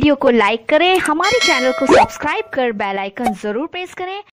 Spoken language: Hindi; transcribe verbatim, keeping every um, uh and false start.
वीडियो को लाइक करें, हमारे चैनल को सब्सक्राइब कर बेल आइकन जरूर प्रेस करें